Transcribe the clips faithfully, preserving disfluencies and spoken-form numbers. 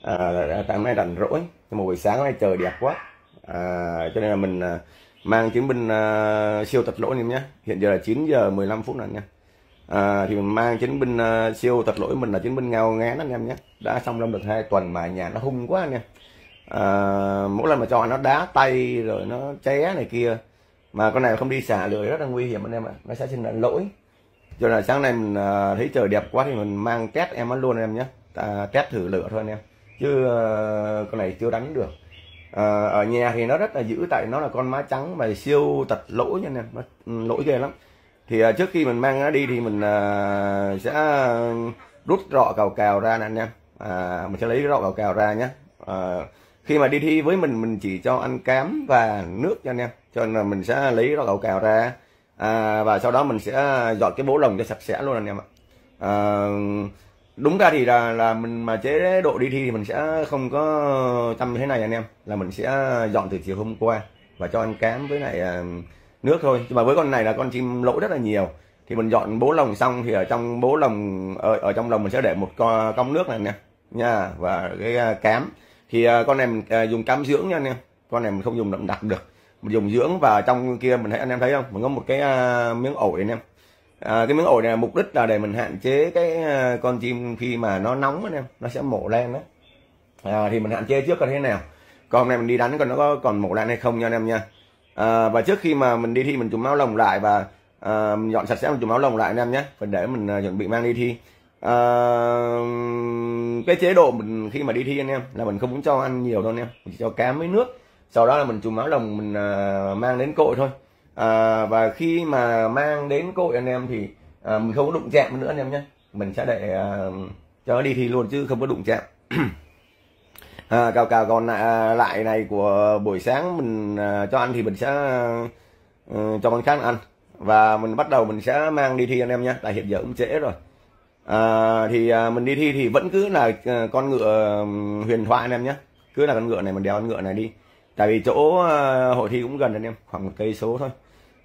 à, tại hôm nay rảnh rỗi, nhưng mà buổi sáng hôm nay trời đẹp quá, à, cho nên là mình à, mang chiến binh à, siêu tật lỗi em nhé. Hiện giờ là chín giờ mười lăm phút rồi nha. À, thì mình mang chiến binh à, siêu tật lỗi mình là chiến binh ngao ngán anh em nhé. Đã xong lâm được hai tuần mà nhà nó hung quá anh em. À, mỗi lần mà cho nó đá tay rồi nó ché này kia, mà con này không đi xả lưới rất là nguy hiểm anh em ạ, nó sẽ sinh ra lỗi. Cho nên là sáng nay mình à, thấy trời đẹp quá thì mình mang test em nó luôn anh em nhé. À, test thử lửa thôi anh em, chứ uh, con này chưa đánh được. À, ở nhà thì nó rất là dữ, tại nó là con má trắng mà siêu tật lỗi nha anh em, nó lỗi ghê lắm. Thì uh, trước khi mình mang nó đi thì mình uh, sẽ rút rọ cào cào ra nè anh em. À, mình sẽ lấy rọ cào cào ra nhé. À, khi mà đi thi với mình mình chỉ cho ăn cám và nước cho anh em, cho nên là mình sẽ lấy rọ cào cào ra. À, và sau đó mình sẽ dọn cái bố lồng cho sạch sẽ luôn anh em ạ. À, đúng ra thì là là mình mà chế độ đi thi thì mình sẽ không có chăm như thế này anh em, là mình sẽ dọn từ chiều hôm qua và cho ăn cám với lại uh, nước thôi. Nhưng mà với con này là con chim lỗi rất là nhiều, thì mình dọn bố lồng xong thì ở trong bố lồng ở, ở trong lồng mình sẽ để một con cong nước này nè nha, và cái uh, cám thì uh, con này mình uh, dùng cám dưỡng nha anh em, con này mình không dùng đậm đặc được, mình dùng dưỡng. Và trong kia mình thấy anh em thấy không, mình có một cái uh, miếng ổi anh em. À, cái miếng ổi này mục đích là để mình hạn chế cái uh, con chim khi mà nó nóng anh em, nó sẽ mổ len đó. À, thì mình hạn chế trước coi thế nào, còn hôm nay mình đi đánh còn nó có còn mổ len hay không nha anh em nha. À, và trước khi mà mình đi thi mình chùm máu lồng lại và uh, mình dọn sạch sẽ mình chùm máu lồng lại anh em nhé, mình để mình uh, chuẩn bị mang đi thi. À, cái chế độ mình khi mà đi thi anh em là mình không muốn cho ăn nhiều đâu anh em, mình chỉ cho cám với nước, sau đó là mình chùm máu lồng mình uh, mang đến cội thôi. À, và khi mà mang đến cội anh em thì à, mình không có đụng chạm nữa anh em nhé, mình sẽ để à, cho nó đi thi luôn chứ không có đụng chạm. À, cào cào còn lại, lại này của buổi sáng mình à, cho ăn thì mình sẽ à, cho con khác ăn, và mình bắt đầu mình sẽ mang đi thi anh em nhé, tại hiện giờ cũng trễ rồi. À, thì à, mình đi thi thì vẫn cứ là à, con ngựa huyền thoại anh em nhé, cứ là con ngựa này mình đeo con ngựa này đi, tại vì chỗ à, hội thi cũng gần anh em, khoảng một cây số thôi.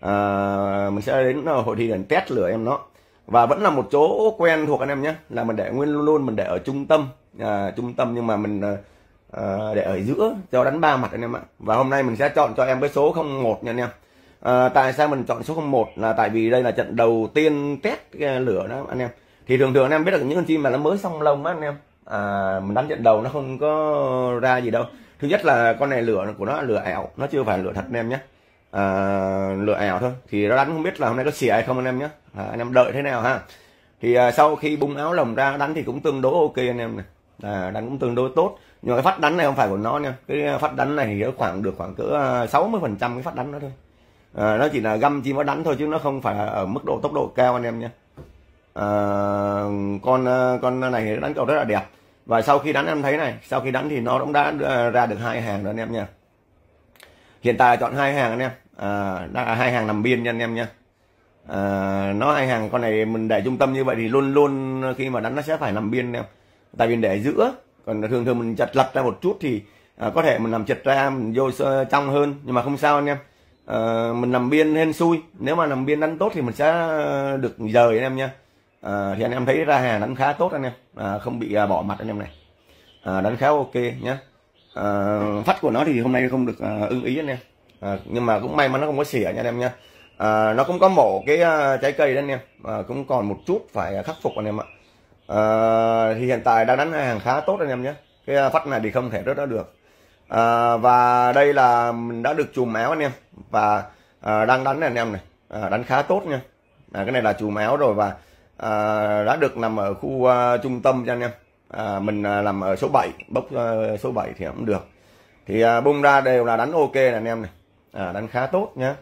À, mình sẽ đến hội thi để test lửa em nó, và vẫn là một chỗ quen thuộc anh em nhé, là mình để nguyên luôn luôn mình để ở trung tâm, à, trung tâm nhưng mà mình à, để ở giữa cho đánh ba mặt anh em ạ. Và hôm nay mình sẽ chọn cho em cái số không một nha anh em. À, tại sao mình chọn số không một là tại vì đây là trận đầu tiên test lửa đó anh em. Thì thường thường anh em biết được những con chim mà nó mới xong lông á anh em, à, mình đánh trận đầu nó không có ra gì đâu. Thứ nhất là con này lửa của nó là lửa ảo, nó chưa phải lửa thật anh em nhé. À, lửa ảo thôi, thì nó đánh không biết là hôm nay có xỉa hay không anh em nhé. À, anh em đợi thế nào ha. Thì à, sau khi bung áo lồng ra đánh thì cũng tương đối ok anh em này, à, đánh cũng tương đối tốt. Nhưng mà cái phát đánh này không phải của nó nha, cái phát đánh này thì nó khoảng được khoảng cỡ sáu mươi phần trăm cái phát đánh đó thôi. À, nó chỉ là găm chim nó đánh thôi chứ nó không phải ở mức độ tốc độ cao anh em nha. À, con con này thì đánh cầu rất là đẹp, và sau khi đánh em thấy này, sau khi đánh thì nó cũng đã ra được hai hàng rồi anh em nha. Hiện tại chọn hai hàng anh em, à, hai hàng nằm biên nha anh em nha. À, nó hai hàng con này mình để trung tâm như vậy thì luôn luôn khi mà đánh nó sẽ phải nằm biên anh em, tại vì để giữa, còn thường thường mình chật lật ra một chút thì à, có thể mình làm chật ra mình vô trong hơn, nhưng mà không sao anh em. À, mình nằm biên hên xui, nếu mà nằm biên đánh tốt thì mình sẽ được rời anh em nha. À, thì anh em thấy ra hàng đánh khá tốt anh em, à, không bị à, bỏ mặt anh em này, à, đánh khá ok nhé. À, phát của nó thì hôm nay không được à, ưng ý anh em, à, nhưng mà cũng may mà nó không có xỉa nha anh em nha. À, nó cũng có mổ cái uh, trái cây đó anh em, à, cũng còn một chút phải khắc phục anh em ạ. À, thì hiện tại đang đánh hai hàng khá tốt anh em nhé, cái phát này thì không thể rớt nó được. À, và đây là mình đã được chùm áo anh em, và à, đang đánh này anh em này, à, đánh khá tốt nha. À, cái này là chùm áo rồi, và à, đã được nằm ở khu uh, trung tâm cho anh em. À, mình uh, làm ở số bảy, bốc uh, số bảy thì cũng được, thì uh, bung ra đều là đánh ok này anh em này, à, đánh khá tốt nhé.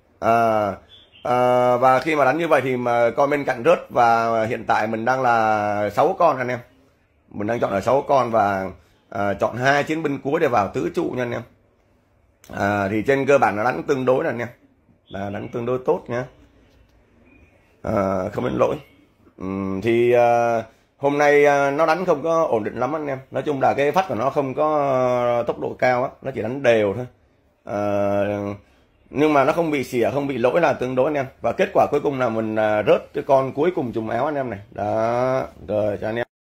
À, à, và khi mà đánh như vậy thì mà con bên cạnh rớt, và hiện tại mình đang là sáu con anh em, mình đang chọn ở sáu con và à, chọn hai chiến binh cuối để vào tứ trụ nha anh em. À, thì trên cơ bản là đánh tương đối là anh em, là đánh tương đối tốt nhé, à, không đến lỗi. Uhm, thì à, hôm nay à, nó đánh không có ổn định lắm anh em, nói chung là cái phát của nó không có tốc độ cao á, nó chỉ đánh đều thôi. À, nhưng mà nó không bị xỉa, không bị lỗi là tương đối anh em. Và kết quả cuối cùng là mình à, rớt cái con cuối cùng chùm áo anh em này đó, rồi cho anh em.